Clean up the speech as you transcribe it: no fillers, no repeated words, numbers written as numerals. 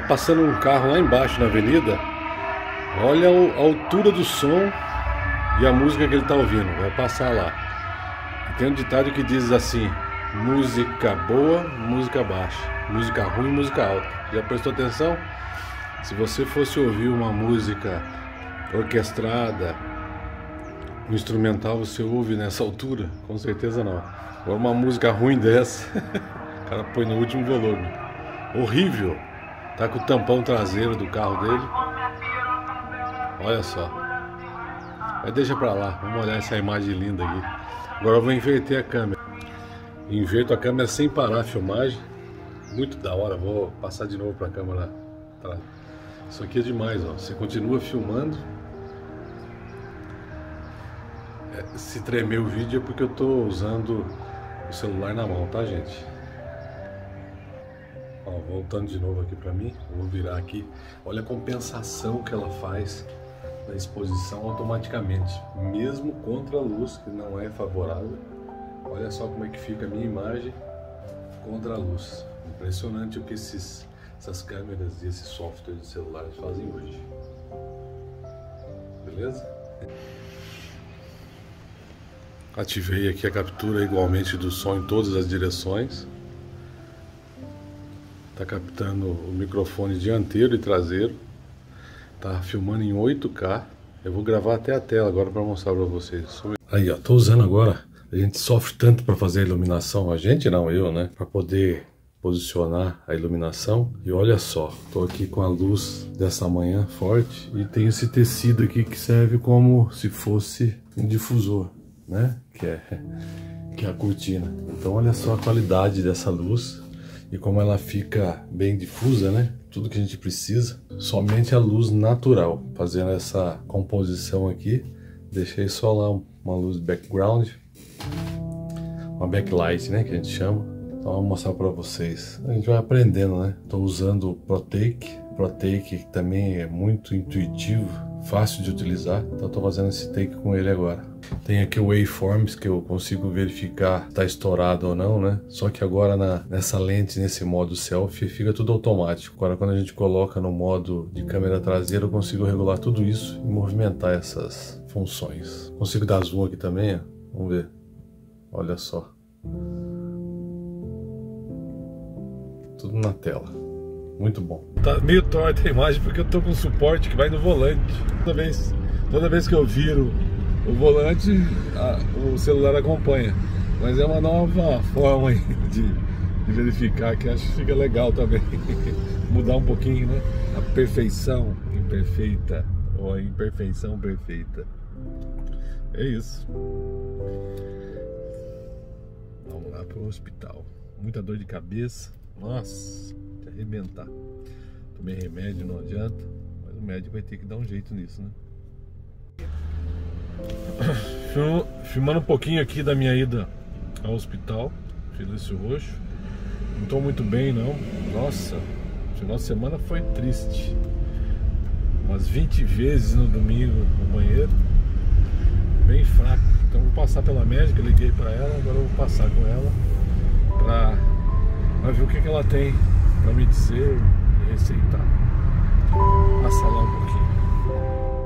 passando um carro lá embaixo na avenida. Olha a altura do som e a música que ele está ouvindo. Vai passar lá. E tem um ditado que diz assim: música boa, música baixa. Música ruim, música alta. Já prestou atenção? Se você fosse ouvir uma música orquestrada, um instrumental, você ouve nessa altura? Com certeza não. Agora uma música ruim dessa, o cara põe no último volume. Horrível. Tá com o tampão traseiro do carro dele. Olha só. Mas deixa pra lá, vamos olhar essa imagem linda aqui. Agora eu vou inverter a câmera. Inverto a câmera sem parar a filmagem. Muito da hora, vou passar de novo pra câmera atrás. Isso aqui é demais, ó. Você continua filmando. Se tremer o vídeo é porque eu tô usando o celular na mão, tá, gente? Ó, voltando de novo aqui pra mim, vou virar aqui. Olha a compensação que ela faz na exposição automaticamente, mesmo contra a luz, que não é favorável. Olha só como é que fica a minha imagem contra a luz. Impressionante o que essas câmeras e esses softwares de celulares fazem hoje. Beleza? Ativei aqui a captura igualmente do som em todas as direções. Está captando o microfone dianteiro e traseiro. Está filmando em 8K. Eu vou gravar até a tela agora para mostrar para vocês. Aí, ó, tô usando agora. A gente sofre tanto para fazer a iluminação. A gente não, eu, né? Para poder posicionar a iluminação. E olha só, tô aqui com a luz dessa manhã forte e tem esse tecido aqui que serve como se fosse um difusor, né? Que é a cortina. Então olha só a qualidade dessa luz e como ela fica bem difusa, né? Tudo que a gente precisa, somente a luz natural. Fazendo essa composição aqui, deixei só lá uma luz background, uma backlight, né? Que a gente chama. Então vou mostrar para vocês. A gente vai aprendendo, né? Estou usando o ProTake. ProTake também é muito intuitivo, fácil de utilizar. Então estou fazendo esse take com ele agora. Tem aqui o Waveforms que eu consigo verificar se está estourado ou não, né? Só que agora nessa lente, nesse modo selfie, fica tudo automático. Agora quando a gente coloca no modo de câmera traseira, eu consigo regular tudo isso e movimentar essas funções. Consigo dar zoom aqui também, ó. Vamos ver. Olha só. Tudo na tela. Muito bom. Tá meio torta a imagem porque eu tô com suporte que vai no volante. Toda vez que eu viro o volante, o celular acompanha. Mas é uma nova forma aí de verificar, que acho que fica legal também. Mudar um pouquinho, né? A perfeição imperfeita ou a imperfeição perfeita. É isso. Vamos lá pro hospital. Muita dor de cabeça. Nossa, de arrebentar. Tomei remédio, não adianta. Mas o médico vai ter que dar um jeito nisso, né? Filmando um pouquinho aqui da minha ida ao hospital. Felício Roxo. Não estou muito bem, não. Nossa, o final de semana foi triste. Umas 20 vezes no domingo no banheiro. Bem fraco. Então vou passar pela médica, liguei para ela. Agora eu vou passar com ela para ver o que ela tem para me dizer e receitar. Passa lá um pouquinho.